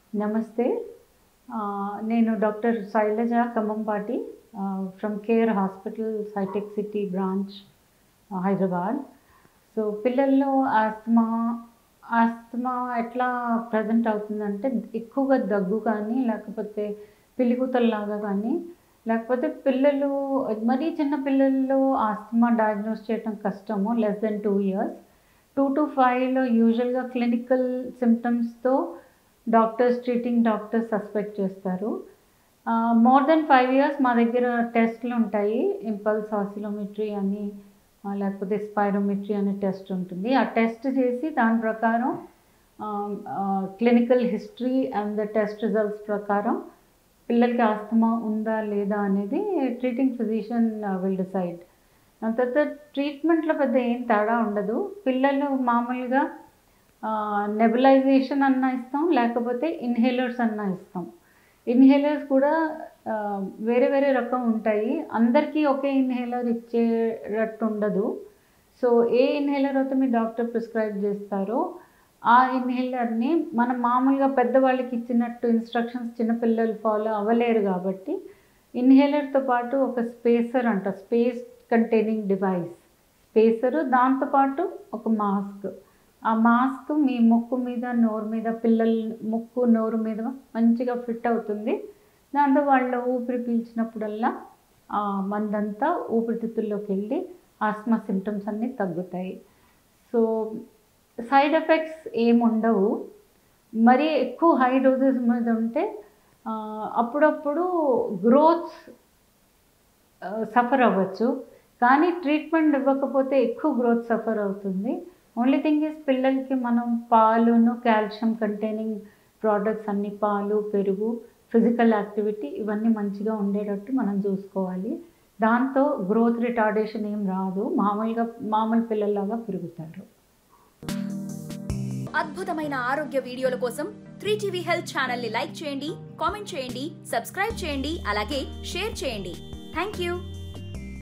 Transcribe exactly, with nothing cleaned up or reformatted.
నమస్తే. ఆహ్, నేను doctor Shailaja Kammampati ah, from care hospital hitech city branch Hyderabad. So పిల్లల్లో ఆస్తమా ఆస్తమా ఎట్లా ప్రెజెంట్ అవుతుందంటే ఎక్కువగా దగ్గు కానీ, లేకపోతే పిల్లికూతల్లాగా కానీ, లేకపోతే పిల్లలు మరీ చిన్న పిల్లల్లో ఆస్తమా డయాగ్నోస్ చేయడం కష్టము. Less than two years. Two to ఫైవ్‌లో యూజువల్‌గా క్లినికల్ సింప్టమ్స్‌తో డాక్టర్స్ ట్రీటింగ్ డాక్టర్స్ సస్పెక్ట్ చేస్తారు. Ah, more than five years మా దగ్గర టెస్ట్‌లు ఉంటాయి. ఇంపల్స్ ఆసిలోమెట్రీ అని ఆహ్, లేకపోతే స్పైరోమెట్రీ అనే టెస్ట్ ఉంటుంది. ఆ టెస్ట్ చేసి దాని ప్రకారం ah, ah, clinical history and the test results ప్రకారం పిల్లలకి ఆస్తమా ఉందా లేదా అనేది ట్రీటింగ్ ఫిజిషియన్ విల్ డిసైడ్. దాని తర్వాత ట్రీట్మెంట్‌లో పెద్ద ఏం తేడా ఉండదు. పిల్లలు మామూలుగా ఆహ్, నెబులైజేషన్ అన్నా ఇస్తాం, లేకపోతే ఇన్‌హేలర్స్ అన్నా ఇస్తాం. ఇన్‌హేలర్స్ కూడా ఆహ్, వేరే వేరే రకం ఉంటాయి. అందరికీ ఒకే ఇన్‌హేలర్ ఇచ్చేటట్టు ఉండదు. సో ఏ ఇన్‌హేలర్ అయితే మీ డాక్టర్ ప్రిస్క్రైబ్ చేస్తారో ఆ ఇన్‌హేలర్‌ని మనం మామూలుగా పెద్దవాళ్ళకి ఇచ్చినట్టు ఇన్‌స్ట్రక్షన్స్ చిన్న పిల్లలు ఫాలో అవ్వలేరు కాబట్టి ఇన్‌హేలర్‌తో పాటు ఒక స్పేసర్ అంట, స్పేస్ కంటైనింగ్ డివైస్. స్పేసరు దాంతో పాటు ఒక మాస్క్. ఆ మాస్క్ మీ ముక్కు మీద, నోరు మీద పిల్లల ముక్కు, నోరు మీద మంచిగా ఫిట్ అవుతుంది. దాంతో వాళ్ళు ఊపిరి పీల్చినప్పుడల్లా ఆ మందంతా ఊపిరితిత్తుల్లోకెళ్ళి ఆస్తమా సింప్టమ్స్ అన్నీ తగ్గుతాయి. సో సైడ్ ఎఫెక్ట్స్ ఏముండవు. మరీ ఎక్కువ హై డోసెస్ మీద ఉంటే ఆహ్, అప్పుడప్పుడు గ్రోత్ ఆహ్, సఫర్ అవ్వచ్చు. కానీ ట్రీట్మెంట్ ఇవ్వకపోతే ఎక్కువ గ్రోత్ సఫర్ అవుతుంది. ఓన్లీ థింగ్ ఈజ్ పిల్లలకి మనం పాలును, కాల్షియం కంటైనింగ్ ప్రొడక్ట్స్ అన్ని పాలు, పెరుగు, ఫిజికల్ యాక్టివిటీ ఇవన్నీ మంచిగా ఉండేటట్టు మనం చూసుకోవాలి. దాంతో గ్రోత్ రిటార్డేషన్ ఏం రాదు. మామూలుగా మామూలు పిల్లల్లాగా పెరుగుతారు. అద్భుతమైన ఆరోగ్య వీడియోల కోసం త్రీ టీవీ హెల్త్ ఛానల్ ని లైక్ చేయండి, కామెంట్ చేయండి, సబ్స్క్రైబ్ చేయండి, అలాగే షేర్ చేయండి. Thank you.